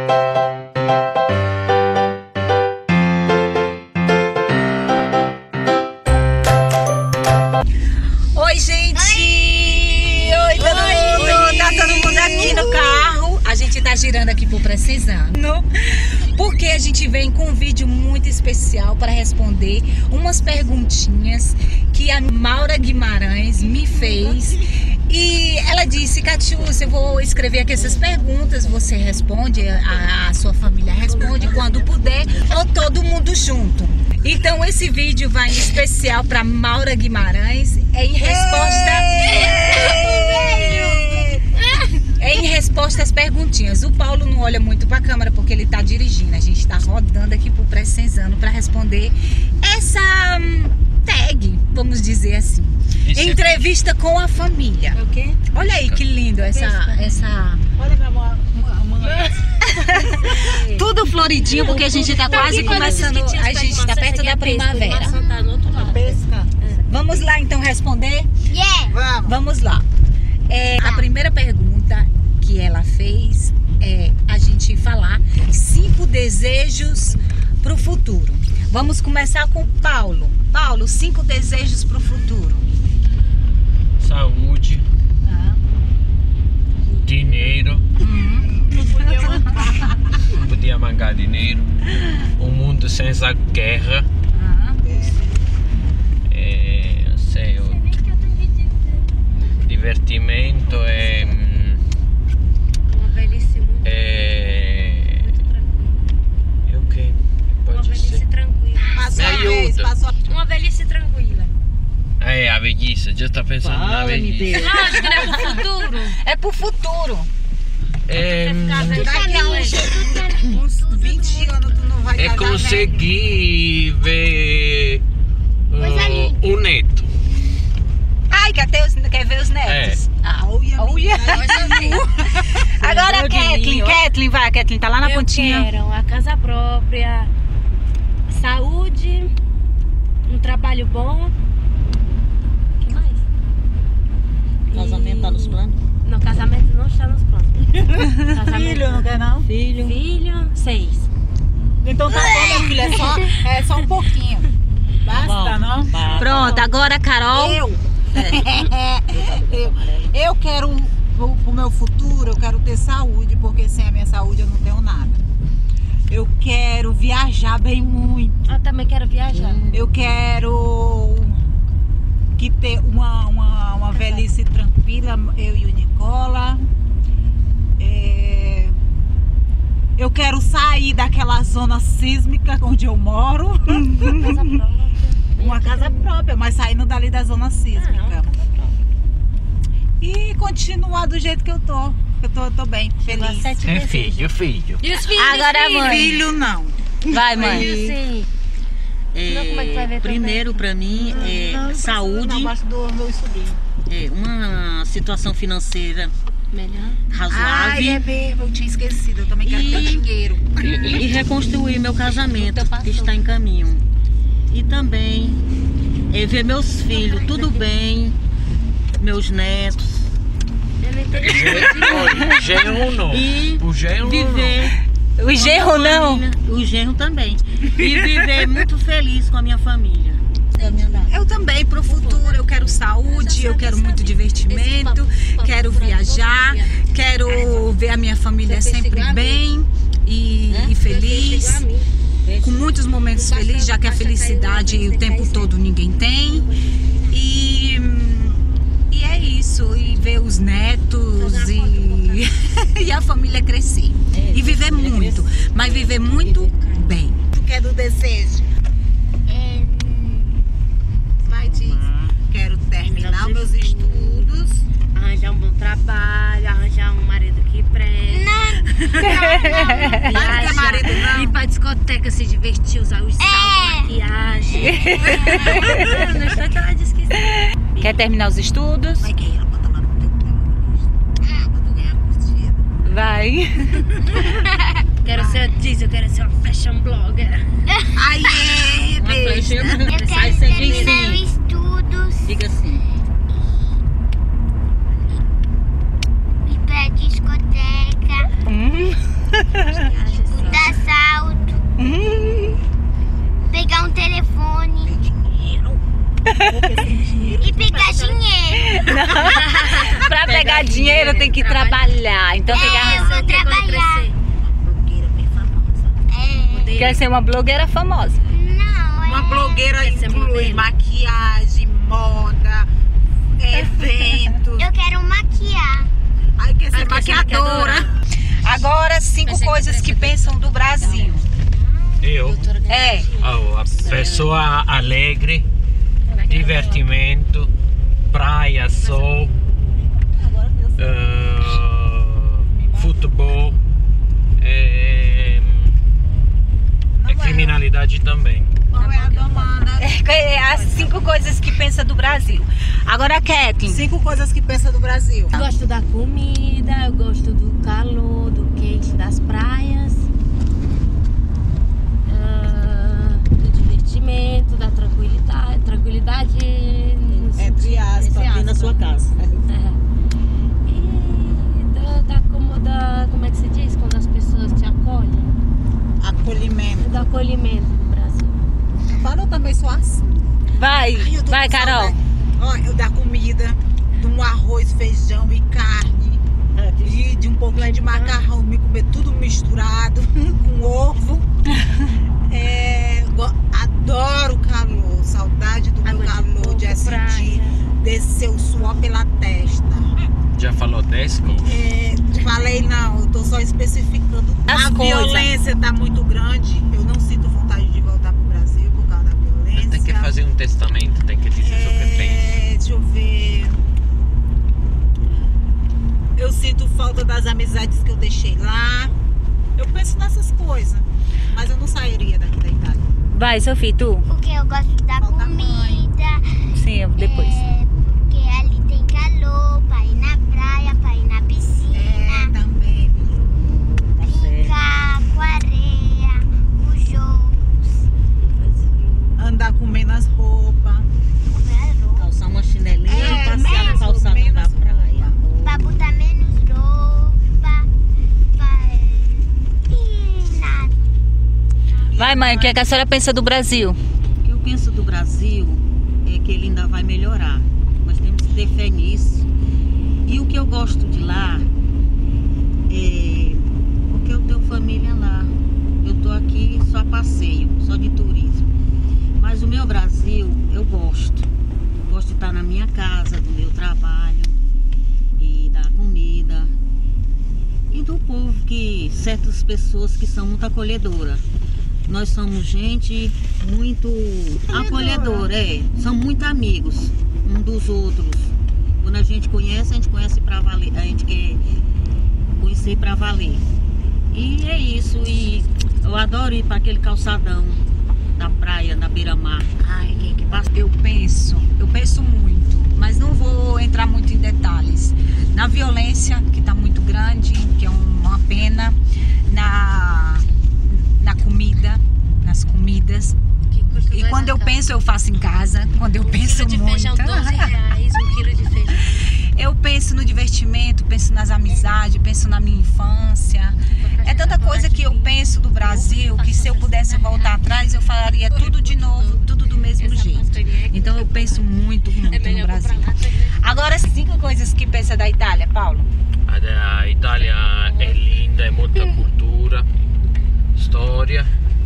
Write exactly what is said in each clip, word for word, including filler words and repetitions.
Oi, gente! Oi, Oi todo mundo! Oi. Tá todo mundo aqui no carro. A gente tá girando aqui pro Precisando, porque a gente vem com um vídeo muito especial para responder umas perguntinhas que a Maura Guimarães me fez. E ela disse: Catiúcia, eu vou escrever aqui essas perguntas, você responde, a, a sua família responde quando puder, ou todo mundo junto. Então esse vídeo vai em especial para Maura Guimarães, é em resposta é em resposta às perguntinhas. O Paulo não olha muito para a câmera porque ele tá dirigindo. A gente tá rodando aqui pro Precisando para responder essa hum, tag, vamos dizer assim. Isso Entrevista é... com a família. É o quê? Olha aí que lindo essa essa. Olha minha mão. Tudo floridinho, porque a gente tá quase começando. A gente tá perto da primavera. Vamos lá então responder? Yeah. Vamos. Vamos lá. É, a primeira pergunta que ela fez é a gente falar cinco desejos pro futuro. Vamos começar com o Paulo. Paulo, cinco desejos pro futuro. Saúde. Ah. Dinheiro. Hum. Não podia mangar dinheiro. Um mundo sem essa guerra. Ah. É, não sei, outro. Divertimento é. Uma velhice muito É. É o que? Uma Pode velhice ser. tranquila. Passou a Me vez, ajuda. passou a... Uma velhice tranquila. É, a velhice, já está pensando na velhice. Ah, acho que não é pro futuro. É pro futuro. É, Daqui a uns, uns vinte anos tu não vai é casar, conseguir ver uh, o neto. Ai, quer, ter os, quer ver os netos? Ah, Oh, yeah, oh, yeah. Agora, Meu Kathleen, Deus. Kathleen, vai, Kathleen, tá lá na Eu pontinha. quero uma casa própria, saúde, um trabalho bom. O que mais? Casamento tá nos planos? Não, casamento não está nos planos. Casamento Filho, não quer não? Filho. Filho, seis. Então tá bom, minha filha, é só, é só um pouquinho. Basta, não? Pronto, agora, Carol. Eu, eu, eu quero, pro, pro meu futuro, eu quero ter saúde, porque sem a minha saúde eu não tenho nada. Eu quero viajar bem muito. Eu também quero viajar. Eu quero que ter uma, uma, uma velhice tranquila, eu e o Nicola. É, eu quero sair daquela zona sísmica onde eu moro. Casa própria. Uma casa própria, mas saindo dali da zona sísmica. Ah, casa E continuar do jeito que eu tô. Eu tô, eu tô bem, feliz. sete É desejos. filho, filho. E os filhos? Agora, filhos? mãe. Filho não. Vai, mãe. Filhos, sim. É, Não, como é que vai ver primeiro para mim é Não, não precisa saúde, não, basta do meu sobrinho. é, uma situação financeira Melhor. Ai, razoável é mesmo, eu tinha esquecido. Eu também quero E- ter dinheiro. e reconstruir meu casamento que está em caminho. E também é, ver meus filhos tudo bem, meus netos Eu não entendi. Olha, genro não. e O genro viver O genro não. família, o genro também, e viver muito feliz com a minha família. Eu também, pro futuro, eu quero saúde, eu quero muito divertimento, quero viajar, quero ver a minha família sempre bem e, e feliz, com muitos momentos felizes, já que a felicidade o tempo todo ninguém tem. E, e é isso, e ver os netos e, e a família crescer. E viver muito, mas viver muito bem. Tu quer do desejo? Vai, diz. Quero terminar meus estudos. Arranjar um bom trabalho, arranjar um marido que presta. Não não ter marido, não. Ir pra discoteca, se divertir, usar os saltos, maquiagem. Não, não foi que ela disse que sim. Quer terminar os estudos? Vai que ela bota lá no teu Ah, pra tu ganhar curtida. Vai. Quero ser, diz, eu quero ser uma fashion blogger. Ai, é, besta. Eu Eu quero quero ser terminar sim. estudos. Diga assim. Ir pra discoteca. Hum. Dar salto. Pegar um telefone. E pegar dinheiro. Pra pegar dinheiro tem que trabalhar. Então tem que É, eu arrasar. vou trabalhar. Blogueira bem famosa. É. Quer ser uma blogueira famosa. Não, Uma é. blogueira Quer ser inclui modelo? maquiagem, moda, eventos. Eu quero maquiar. Aí quer ser Ah, quer ser maquiadora. Agora, cinco Pensei que coisas fosse que do- pensam do Brasil. Eu, É. oh, a pessoa alegre, divertimento, praia, sol, ah, futebol, é, é criminalidade também. Qual é a domanda? É as cinco coisas que pensa do Brasil. Agora, Kathleen. Cinco coisas que pensa do Brasil. Eu gosto da comida, eu gosto do calor, do quente das praias, ah, do divertimento, da tranquilidade, tranquilidade no Entre sentido- aspas, entre Aqui na sua casa. É. E da, da, como, da, como é que se diz? Quando as pessoas te acolhem. Acolhimento. Do acolhimento do Brasil. Fala, eu também sou assim. Vai, Ai, eu tô vai, com Carol. saudade. Ó, eu da comida, de um arroz, feijão e carne. E de um pouquinho de macarrão, me comer tudo misturado com ovo. É, go- adoro calor, saudade do meu Água de calor, coco, de sentir praia. descer o suor pela testa. Já falou dez coisas? É, falei não, eu tô só especificando. As a coisas. violência tá muito grande, eu não sinto vontade de voltar pro Brasil por causa da violência. Tem que fazer um testamento, tem que dizer o que pensa. É, deixa eu ver. Eu sinto falta das amizades que eu deixei lá. Eu penso nessas coisas. Mas eu não sairia daqui da Itália. Vai, Sofia, tu? Porque eu gosto da Falta mãe. comida. Sim, eu depois. É, porque ali tem calor, pra ir na praia, pra ir na É, piscina. também. Tá certo. Brincar com areia, os jogos, Andar comendo as roupas. comer roupa. Calçar uma chinelinha É, e passear no menos- calçadão menos da praia. Pra botar menos roupa. Pra ir nada. Vai, mãe, o que, é que a senhora pensa do Brasil? O que eu penso do Brasil é que ele ainda vai melhorar. Nós temos que ter fé nisso. E o que eu gosto de lá é porque eu tenho família lá. Eu tô aqui só a passeio, só de turismo. Mas o meu Brasil eu gosto. Gosto de estar na minha casa, do meu trabalho e da comida. E do povo que certas pessoas que são muito acolhedoras. Nós somos gente muito acolhedora, é. São muito amigos um dos outros. Quando a gente conhece, a gente conhece pra valer. A gente quer conhecer pra valer. E é isso. E eu adoro ir para aquele calçadão da praia, na beira-mar. Ai, quem que passa? Eu penso, eu penso muito, mas não vou entrar muito em detalhes. Na violência, que está muito grande, que é uma pena, na, na comida, nas comidas. Que custa E dois quando na eu casa. penso, eu faço em casa. Quando eu Um penso quilo de muito. feijão, doze reais, um quilo de feijão. Eu penso no divertimento, penso nas amizades, penso na minha infância. É tanta coisa que eu penso do Brasil que se eu pudesse voltar atrás, eu faria tudo de novo, tudo do mesmo jeito. Então eu penso muito, muito É no melhor comprar Brasil. lá. Agora, cinco coisas que pensa da Itália, Paulo. A Itália é linda, é muita cultura, história.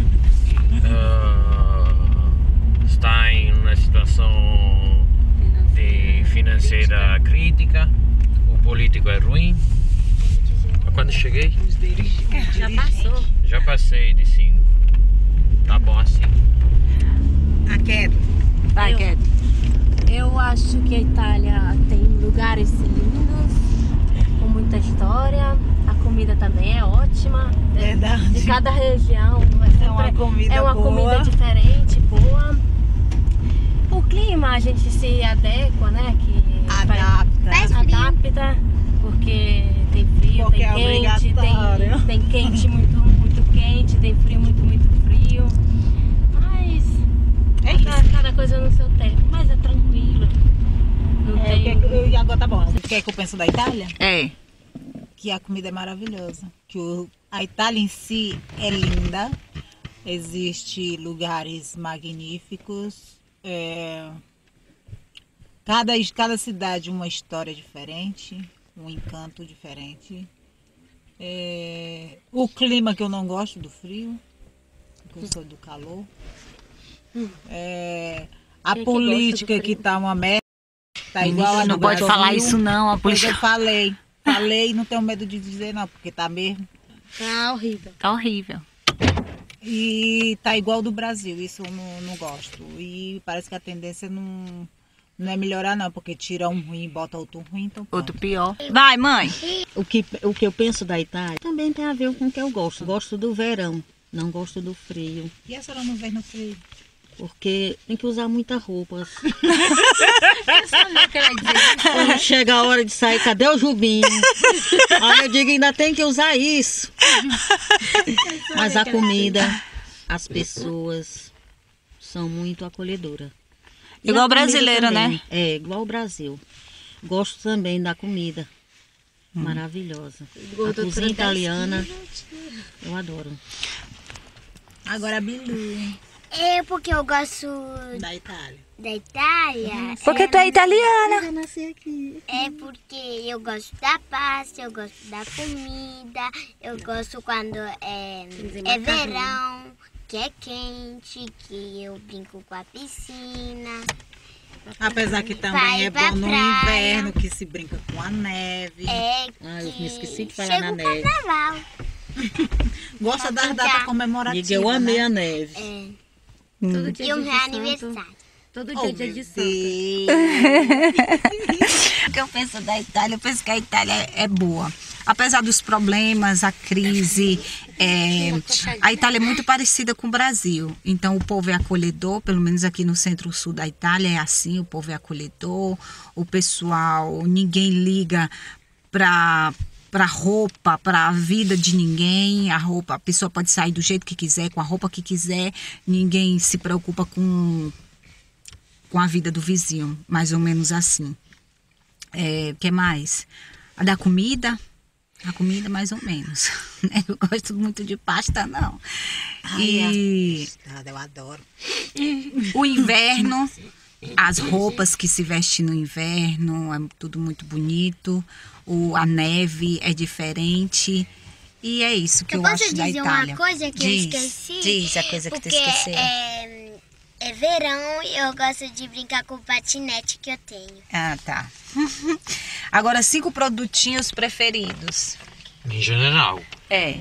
Ah, está em uma situação de financeira crítica. O político é ruim. Quando cheguei, Já passou. já passei de cinco. Tá bom assim. A queda. Vai, Eu- Cat. Eu acho que a Itália tem lugares lindos, com muita história. A comida também é ótima. De Verdade. cada região é, sempre, É uma comida é uma boa. comida diferente, boa. O clima a gente se adequa, né? Que Adapta. faz- adapta, porque tem frio, Porque tem é quente, obrigatório. tem, tem quente muito, muito quente, tem frio muito, muito frio. Mas É cada, isso. cada coisa no seu tempo, mas é tranquilo. Não É, o que tem. é que eu- e agora tá bom. O que é que eu penso da Itália? É. Que a comida é maravilhosa. Que o A Itália em si é linda, existem lugares magníficos, é, cada, cada cidade uma história diferente, um encanto diferente. É, o clima que eu não gosto do frio, porque eu sou do calor. É, a Quem que política gosta do que frio? tá uma merda, tá igual a Não no pode Brasil. falar isso não, a Pois polícia eu falei, falei, não tenho medo de dizer não, porque tá mesmo. Tá horrível. tá horrível. E tá igual do Brasil, isso eu não, não gosto. E parece que a tendência não, não é melhorar não, porque tira um ruim e bota outro ruim, então pronto. Outro pior. Vai, mãe. O que, o que eu penso da Itália também tem a ver com o que eu gosto. Gosto do verão, não gosto do frio. E a senhora não vem no frio? Porque tem que usar muita roupa. Não quer dizer. Quando chega a hora de sair, cadê o jubinho? Aí eu digo, ainda tem que usar isso. Mas a comida, as pessoas são muito acolhedoras. E Igual a comida brasileira, também. né? É, igual o Brasil. Gosto também da comida. Hum. Maravilhosa. A Gordura cozinha da italiana, eu adoro. Agora a Bilu, É porque eu gosto da Itália. da Itália. Porque tu é italiana. Eu nasci aqui. É porque eu gosto da pasta, eu gosto da comida, eu gosto quando é, dizer é macarrão. verão, que é quente, que eu brinco com a piscina. Apesar que também Vai é pra bom no praia. inverno, que se brinca com a neve. É Ah, eu que me esqueci de falar chega na o neve. carnaval. Gosta das datas comemorativas, Diga, eu amei né? a neve. É. Todo dia E o de meu santo. aniversário. Todo Oh, dia é dia meu de santo. Deus. O que eu penso da Itália, eu penso que a Itália é boa. Apesar dos problemas, a crise, é, a Itália é muito parecida com o Brasil. Então o povo é acolhedor, pelo menos aqui no centro-sul da Itália é assim, o povo é acolhedor, o pessoal, ninguém liga para para roupa, para a vida de ninguém. A roupa, a pessoa pode sair do jeito que quiser, com a roupa que quiser. Ninguém se preocupa com com a vida do vizinho, mais ou menos assim. É, que mais? A da comida, a comida mais ou menos. Eu gosto muito de pasta, não. E Nada, eu adoro. o inverno, as roupas que se vestem no inverno, é tudo muito bonito. O, a neve é diferente. E é isso que eu, Eu posso acho da dizer Itália. uma coisa que diz, eu esqueci? Diz a coisa que tu Porque esqueceu. é, é verão e eu gosto de brincar com o patinete que eu tenho. Ah, tá. Agora, cinco produtinhos preferidos. Em geral, É.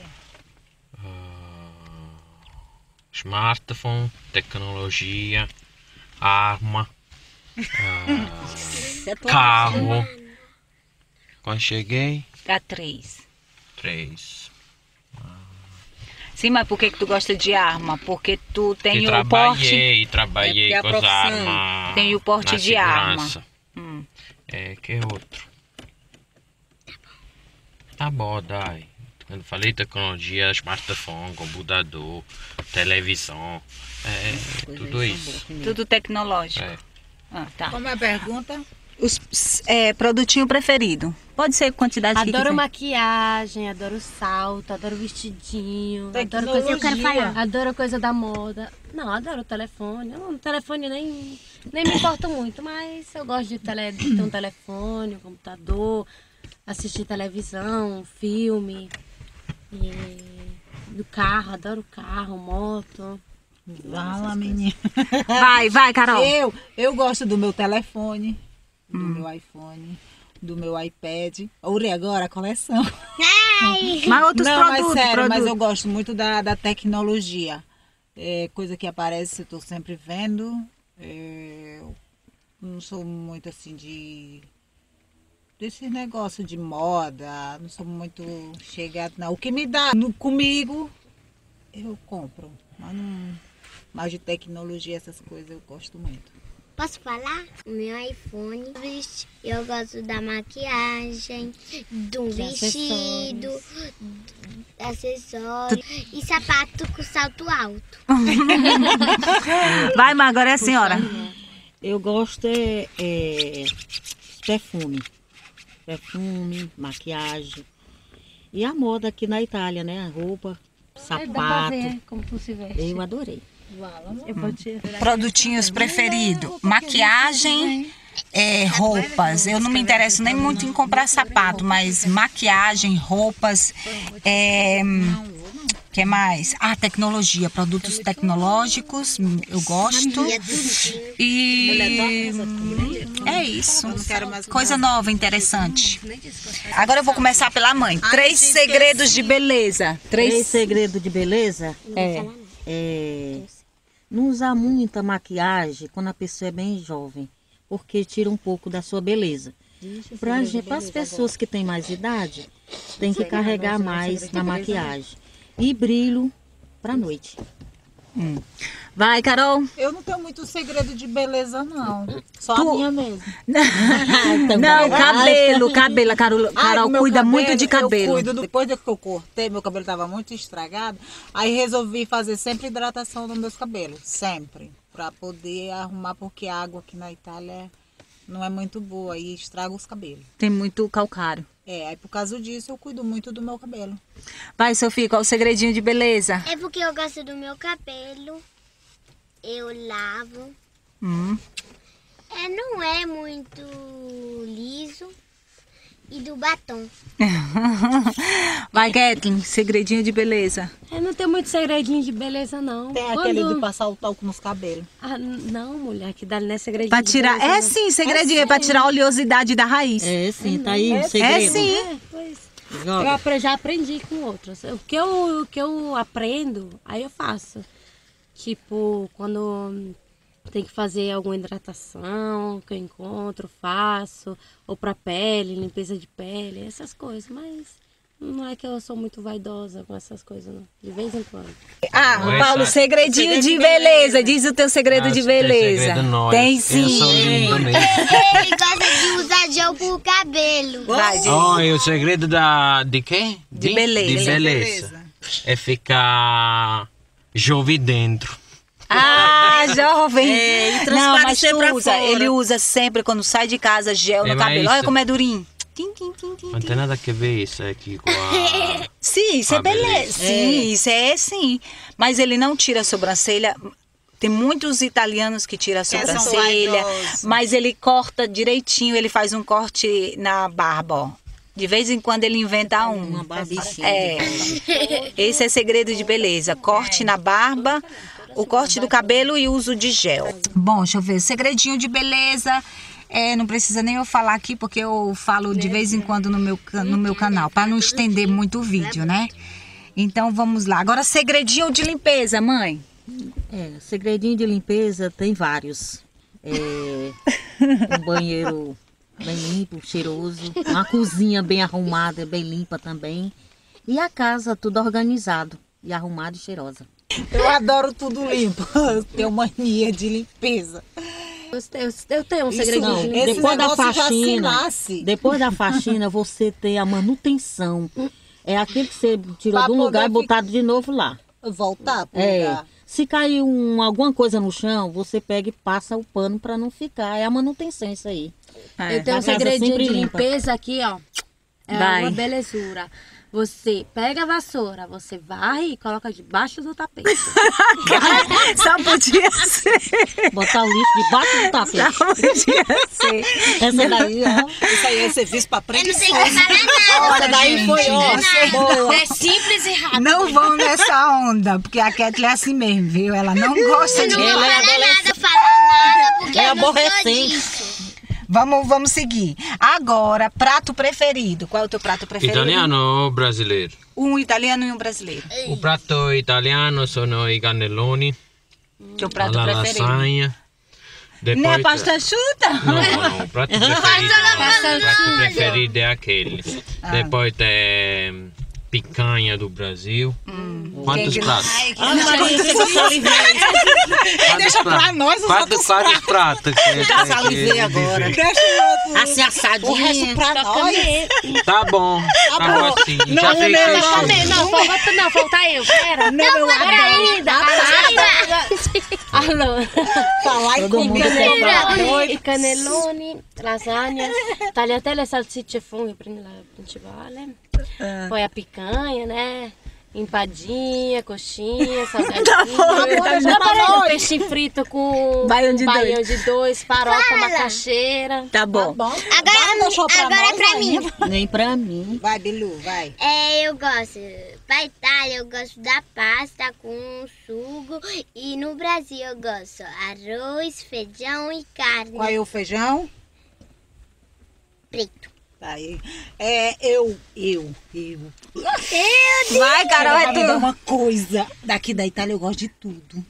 smartphone, tecnologia, arma, ah, carro. Quando cheguei, Dá três. três. Sim, mas por que, que tu gosta de arma? Porque tu tem Que o porte. trabalhei, trabalhei É porque é a com as profissão. armas. Tem o porte na de arma. segurança. Hum. É, que outro? Tá bom, dai. Quando falei tecnologia, smartphone, computador, televisão, é, tudo isso. Tudo tecnológico. É. Ah, tá. Como é a pergunta? Os é, produtinho preferido. Pode ser quantidade que Adoro quiser. maquiagem, adoro salto, adoro vestidinho, adoro Tecnologia. coisa, eu quero falar. Adoro coisa da moda. Não, adoro telefone. Eu não, telefone nem, nem me importo muito, mas eu gosto de, tele, de ter um telefone, um computador, assistir televisão, filme. E do carro, adoro carro, moto. Fala, menina. Vai, vai, Carol. Eu, eu gosto do meu telefone, do meu iPhone, do meu iPad. Uri agora a coleção. Ai! Mas outros Não, produtos. mas sério, produtos. mas eu gosto muito da, da tecnologia. É, coisa que aparece, eu estou sempre vendo. É, eu não sou muito assim de... desse negócio de moda, não sou muito chegada, não. O que me dá no, comigo, eu compro. Mas, não, mas de tecnologia, essas coisas, eu gosto muito. Posso falar? O meu iPhone. Eu gosto da maquiagem, do De vestido, acessórios e sapato com salto alto. Vai, mas agora é a senhora. Eu gosto é, é perfume. Perfume, maquiagem. E a moda aqui na Itália, né? A roupa, É, dá pra sapato. ver como tu se veste. Eu adorei. Eu vou tirar. Produtinhos preferidos, maquiagem, é, roupas. Eu não me interesso nem muito em comprar sapato, mas maquiagem, roupas, é, que mais? Ah, tecnologia, produtos tecnológicos, eu gosto. E é isso. Coisa nova, interessante. Agora eu vou começar pela mãe. Três segredos de beleza. Três Três. segredos de beleza é, é não usar muita maquiagem quando a pessoa é bem jovem, porque tira um pouco da sua beleza. Para as pessoas que têm mais idade, tem que carregar mais na maquiagem. E brilho para noite. Vai, Carol. Eu não tenho muito segredo de beleza, não. Só Tu- a minha mesmo. Não, cabelo, cabelo. A Carol, Ai, Carol o meu cuida cabelo, muito de cabelo. Eu cuido, depois que eu cortei, meu cabelo estava muito estragado. Aí resolvi fazer sempre hidratação nos meus cabelos. Sempre. Para poder arrumar, porque a água aqui na Itália não é muito boa e estraga os cabelos. Tem muito calcário. É, aí por causa disso eu cuido muito do meu cabelo. Vai, Sofia, qual o segredinho de beleza? É porque eu gosto do meu cabelo. Eu lavo. Hum. É, não é muito liso. E do batom. Vai, Kathleen, segredinho de beleza. Eu não tenho muito segredinho de beleza, não. Tem Quando- aquele de passar o talco nos cabelos. Ah, não, mulher, que dá não é segredinho Pra de tirar. beleza, É não. sim, segredinho. É pra tirar a oleosidade da raiz. É sim, tá aí o É segredo. sim. É, pois. Eu Joga. apre- já aprendi com outros. O que eu, o que eu aprendo, aí eu faço. Tipo, quando tem que fazer alguma hidratação, que eu encontro, faço. Ou pra pele, limpeza de pele, essas coisas. Mas não é que eu sou muito vaidosa com essas coisas, não. De vez em quando. Ah, Não é Paulo, só- segredinho de beleza. Diz o teu segredo Ah, de se tem beleza. segredo, nós. Tem Eu sim. sou lindo mesmo. Ele gosta de usar gel pro cabelo. Vai, diz. Oh, e o segredo da... de quê? De beleza. De beleza. É ficar jovem dentro. Ah, jovem. É, e Não, transparecer mas tu pra usa. fora. Ele usa sempre quando sai de casa gel no É, mas cabelo. isso- Olha como é durinho. Tim, tim, tim, tim, Não tem nada a ver isso aqui com a... Sim, isso é Ah, beleza. beleza. Sim, isso é sim. Mas ele não tira a sobrancelha. Tem muitos italianos que tiram a são sobrancelha, vaidosos. mas ele corta direitinho, ele faz um corte na barba, ó. De vez em quando ele inventa um. Uma barbichinha. É. Esse é segredo de beleza. Corte na barba, o corte do cabelo e uso de gel. Bom, deixa eu ver. Segredinho de beleza. É, não precisa nem eu falar aqui, porque eu falo de vez em quando no meu, ca- no meu canal, para não estender muito o vídeo, né? Então vamos lá. Agora, segredinho de limpeza, mãe. É, segredinho de limpeza tem vários. É, um banheiro bem limpo, cheiroso. Uma cozinha bem arrumada, bem limpa também. E a casa tudo organizado e arrumada e cheirosa. Eu adoro tudo limpo. Eu tenho mania de limpeza. Eu, eu, eu tenho um Isso segredinho não, de esse limpeza. depois da negócio já se faxina, nasce. depois da faxina você tem a manutenção. É aquilo que você tirou Pra de um lugar e poder botado de novo lá. Voltar pro É. lugar. Se cair um, alguma coisa no chão, você pega e passa o pano para não ficar. É a manutenção isso aí. É. Eu tenho um A casa segredinho sempre de limpa. limpeza aqui, ó. É Vai. uma belezura. Você pega a vassoura, você varre e coloca debaixo do tapete. Só podia ser. Botar o lixo debaixo do tapete. Só podia ser. Essa daí, ó. Isso aí é serviço pra Eu não sei preguiçosa. falar nada. Essa daí foi, ó, boa. É simples e rápido. Não vão nessa onda, porque a Kathleen é assim mesmo, viu? Ela não gosta Eu de... não vou Ela é falar nada, falar nada, porque É eu não sou aborrecente. disso. Vamos, vamos seguir. Agora, prato preferido. Qual é o teu prato preferido? Italiano ou brasileiro? Um italiano e um brasileiro. O prato italiano sono i cannelloni, Teu prato la preferido. lasanha. Depois, Não é pasta chuta? Não, não, o prato preferido, não, o prato preferido é aquele. Depois tem picanha do Brasil. Quantos Quem que- pratos? Ai, que- Ah, Maria, você que salivei. Deixa pra nós os quantos, outros quantos pratos? que- que- que- Salivei agora. Deixa o outro. Assim, O resto assadinha. pra nós. Tá bom, tá bom assim. Já Não, fiquei não, Não, cheio. não, falta, não, falta eu. Pera. Não, eu Pera adoro. ainda. Alô. Falar e Todo mundo comer. quer falar. Cannelloni, cannelloni, lasagne, tagliatelle, salsicce e funghi, prendi la principale. põe a picanha, né? Empadinha, coxinha, salgadinha. Tá bom, tá Já bom. parece um peixinho frito com Baião de baião dois. de dois, farofa, Fala. macaxeira. Tá bom. Agora, deixou pra agora é nós pra mim. Nem pra mim. Vai, Bilu, vai. É, eu gosto. Pra Itália, eu gosto da pasta com sugo. E no Brasil, eu gosto arroz, feijão e carne. Qual é o feijão? Preto. Aí. É, eu, eu, eu. Meu Vai, Carol, é me dar tu. uma coisa. Daqui da Itália eu gosto de tudo.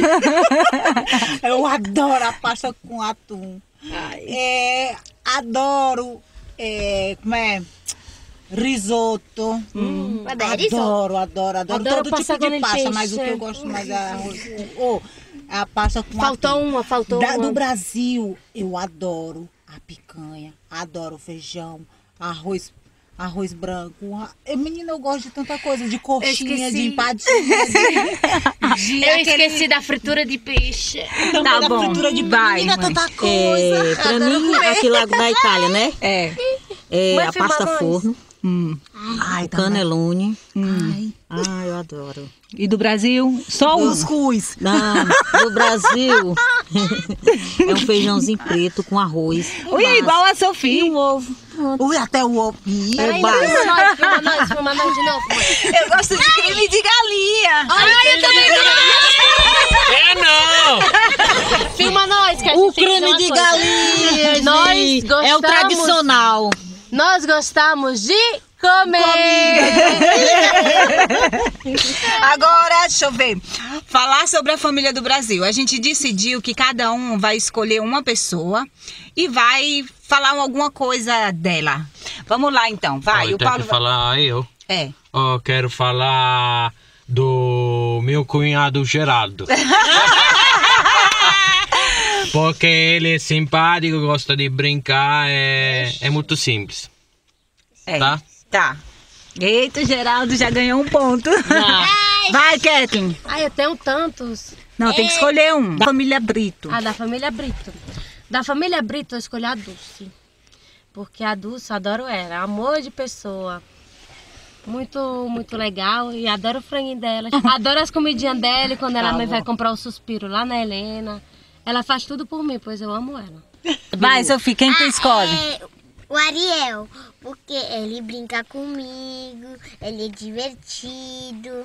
Eu adoro a pasta com atum. É, adoro, é, como é? Risoto. Hum, Adoro risoto. adoro, adoro, adoro. Adoro Todo pasta tipo de com pasta, peixe. mas o que eu gosto mais é arroz com... Oh, a pasta com Faltou atum. uma, faltou Da- uma. do Brasil, eu adoro a picanha, adoro o feijão, arroz, arroz branco. a- Eh, Menina, eu gosto de tanta coisa, de coxinha, esqueci. de empadinha, de, de Eu aquele- esqueci da fritura de peixe. também Tá da bom, fritura de vai, menina, mãe. tanta coisa. É, pra Adoro mim, comer. aqui lá da Itália, né? É. É Mãe, a filma pasta nós. forno, Hum. Ai, o tá bom. canelone. Ai. Ah, eu adoro. E do Brasil, só um. Cuscuz. Não, no Brasil é um feijãozinho preto com arroz. Ui, é igual a Sofia. E um ovo. Ui, até o ovo. Ih, É Filma básico. nós, filma nós, filma nós de novo, mãe. eu gosto de creme de galinha. Ai, eu também É não! Filma nós, que a O gente tem que creme dizer de uma coisa. galinha, Nós gente, é o gostamos- tradicional. Nós gostamos de comer. Agora, deixa eu ver. Falar sobre a família do Brasil. A gente decidiu que cada um vai escolher uma pessoa e vai falar alguma coisa dela. Vamos lá, então. Vai, Eu o tenho Paulo. que falar eu. É. Eu quero falar do meu cunhado Geraldo. Porque ele é simpático, gosta de brincar, é, é muito simples. É. Tá? Tá. Eita, Geraldo já ganhou um ponto. Vai, Kathleen. Ai, eu tenho tantos. Não, tem que escolher um. Da família Brito. Ah, da família Brito. Da família Brito eu escolhi a Dulce. Porque a Dulce, eu adoro ela. Amor de pessoa. Muito, muito legal. E adoro o franguinho dela. Adoro as comidinhas dela. E quando ela Tá me bom. vai comprar o suspiro lá na Helena. Ela faz tudo por mim, pois eu amo ela. Vai, Sofia, quem tu escolhe? É, o Ariel, porque ele brinca comigo, ele é divertido.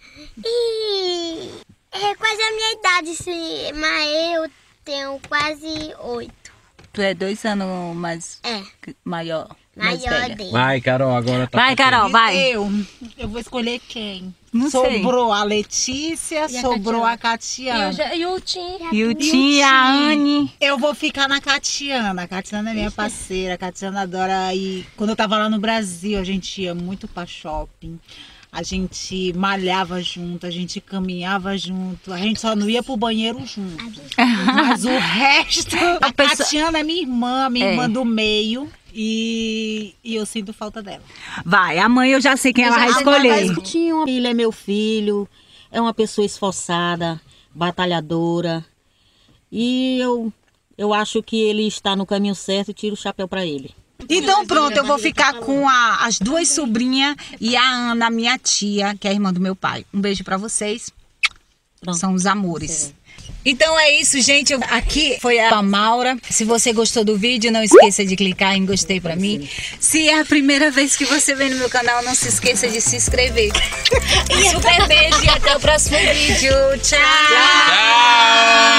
E é quase a minha idade, sim, mas eu tenho quase oito. Tu é dois anos mais É, maior. mais maior velha. dele. Vai, Carol, agora tá. Vai, com você. Carol, vai. Eu, eu vou escolher quem? Não sei. Sobrou a Letícia, E a sobrou a E Catiana. o, Ja- e o Tim. E o Tim, a Anne. Eu vou ficar na Catiana. A Catiana é minha parceira. A Catiana adora ir. Quando eu tava lá no Brasil, a gente ia muito pra shopping. A gente malhava junto, a gente caminhava junto. A gente só não ia pro banheiro junto. Mas o resto. A pessoa- Catiana é minha irmã, minha É. irmã do meio. E, e eu sinto falta dela. Vai, a mãe eu já sei quem ela vai já sei qual vai escolher. Tinha Ele é meu filho, é uma pessoa esforçada, batalhadora. E eu, eu acho que ele está no caminho certo e tiro o chapéu para ele. Então pronto, eu vou ficar com a- as duas sobrinhas e a Ana, minha tia, que é a irmã do meu pai. Um beijo pra vocês. Pronto. São os amores. Então é isso, gente. Eu- Aqui foi a Maura. Se você gostou do vídeo, não esqueça de clicar em gostei pra mim. Se é a primeira vez que você vem no meu canal, não se esqueça de se inscrever. Super beijo e até o próximo vídeo. Tchau! Tchau!